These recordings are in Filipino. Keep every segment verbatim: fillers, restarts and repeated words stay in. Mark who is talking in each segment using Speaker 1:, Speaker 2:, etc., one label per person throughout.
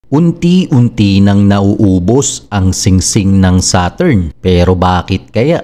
Speaker 1: Unti-unti nang nauubos ang singsing ng Saturn, pero bakit kaya?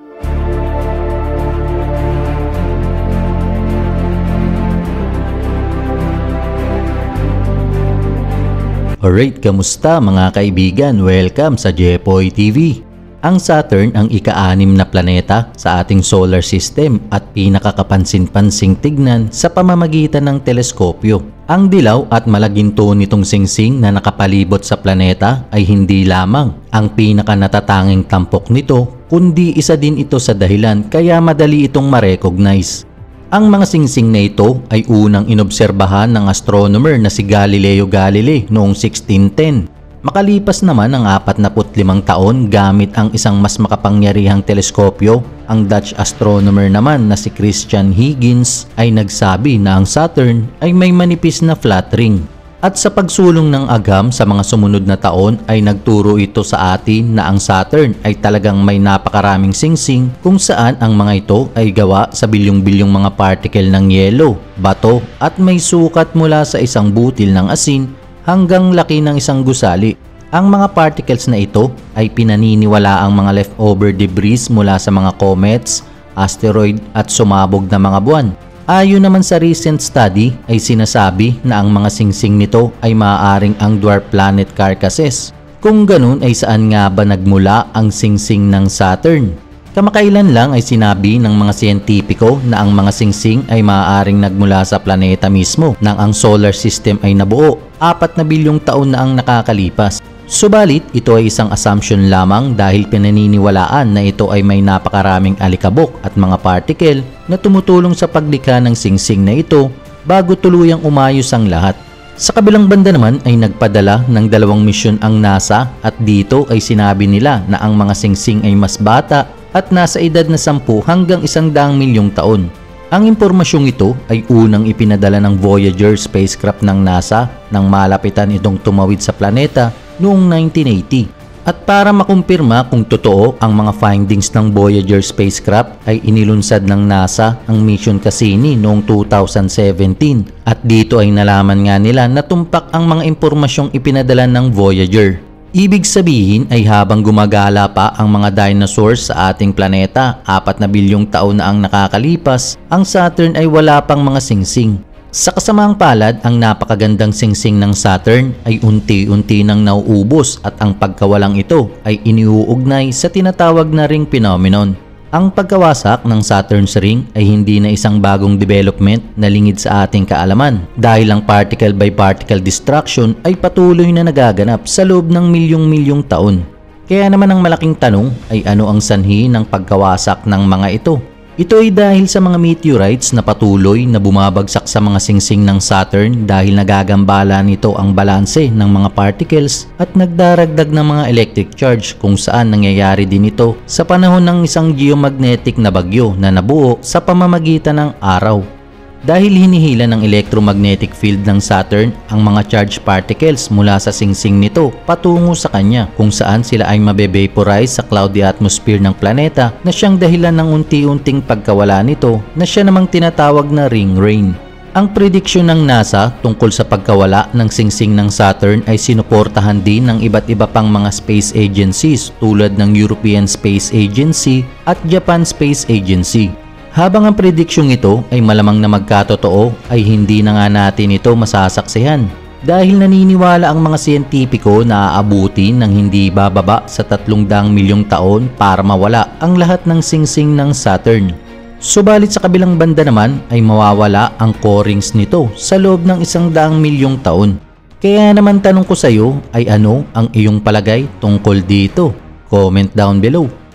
Speaker 1: Alright, kamusta mga kaibigan? Welcome sa Jepoy T V. Ang Saturn ang ika-anim na planeta sa ating solar system at pinakakapansin-pansing tignan sa pamamagitan ng teleskopyo. Ang dilaw at malaginto nitong singsing na nakapalibot sa planeta ay hindi lamang ang pinakanatatanging tampok nito, kundi isa din ito sa dahilan kaya madali itong ma-recognize. Ang mga singsing na ito ay unang inobserbahan ng astronomer na si Galileo Galilei noong sixteen ten. Makalipas naman ang apatnapu't limang taon gamit ang isang mas makapangyarihang teleskopyo, ang Dutch astronomer naman na si Christian Huygens ay nagsabi na ang Saturn ay may manipis na flat ring. At sa pagsulong ng agam sa mga sumunod na taon ay nagturo ito sa atin na ang Saturn ay talagang may napakaraming singsing kung saan ang mga ito ay gawa sa bilyong-bilyong mga particle ng yelo, bato at may sukat mula sa isang butil ng asin hanggang laki ng isang gusali. Ang mga particles na ito ay pinaniniwala ang mga leftover debris mula sa mga comets, asteroid at sumabog na mga buwan. Ayon naman sa recent study ay sinasabi na ang mga singsing nito ay maaaring ang dwarf planet carcasses. Kung ganun ay saan nga ba nagmula ang singsing ng Saturn? Kamakailan lang ay sinabi ng mga siyentipiko na ang mga singsing ay maaaring nagmula sa planeta mismo nang ang solar system ay nabuo. Apat na bilyong taon na ang nakakalipas. Subalit, ito ay isang assumption lamang dahil pinaniniwalaan na ito ay may napakaraming alikabok at mga particle na tumutulong sa paglikha ng singsing na ito bago tuluyang umayos ang lahat. Sa kabilang banda naman ay nagpadala ng dalawang misyon ang NASA at dito ay sinabi nila na ang mga singsing ay mas bata at nasa edad na sampu hanggang isang daang milyong taon. Ang impormasyong ito ay unang ipinadala ng Voyager spacecraft ng NASA nang malapitan itong tumawid sa planeta noong nineteen eighty. At para makumpirma kung totoo ang mga findings ng Voyager spacecraft ay inilunsad ng NASA ang mission Cassini noong two thousand seventeen. At dito ay nalaman nga nila na tumpak ang mga impormasyong ipinadala ng Voyager. Ibig sabihin ay habang gumagala pa ang mga dinosaurs sa ating planeta, apat na bilyong taon na ang nakakalipas, ang Saturn ay wala pang mga singsing. Sa kasamaang palad, ang napakagandang singsing ng Saturn ay unti-unti nang nauubos at ang pagkawalang ito ay iniuugnay sa tinatawag na ring phenomenon. Ang pagkawasak ng Saturn's ring ay hindi na isang bagong development na lingid sa ating kaalaman dahil ang particle by particle destruction ay patuloy na nagaganap sa loob ng milyong-milyong taon. Kaya naman ang malaking tanong ay ano ang sanhi ng pagkawasak ng mga ito? Ito ay dahil sa mga meteorites na patuloy na bumabagsak sa mga singsing ng Saturn dahil nagagambala nito ang balanse ng mga particles at nagdaragdag ng mga electric charge kung saan nangyayari din ito sa panahon ng isang geomagnetic na bagyo na nabuo sa pamamagitan ng araw. Dahil hinihila ng electromagnetic field ng Saturn ang mga charged particles mula sa singsing nito patungo sa kanya kung saan sila ay mabe-vaporize sa cloudy atmosphere ng planeta na siyang dahilan ng unti-unting pagkawala nito na siya namang tinatawag na ring rain. Ang prediksyon ng NASA tungkol sa pagkawala ng singsing ng Saturn ay sinuportahan din ng iba't iba pang mga space agencies tulad ng European Space Agency at Japan Space Agency. Habang ang prediksyong ito ay malamang na magkatotoo ay hindi na nga natin ito masasaksihan dahil naniniwala ang mga siyentipiko na aabutin ng hindi bababa sa tatlong daang milyong taon para mawala ang lahat ng singsing ng Saturn. Subalit sa kabilang banda naman ay mawawala ang core rings nito sa loob ng isang daang milyong taon. Kaya naman tanong ko sa iyo ay ano ang iyong palagay tungkol dito? Comment down below.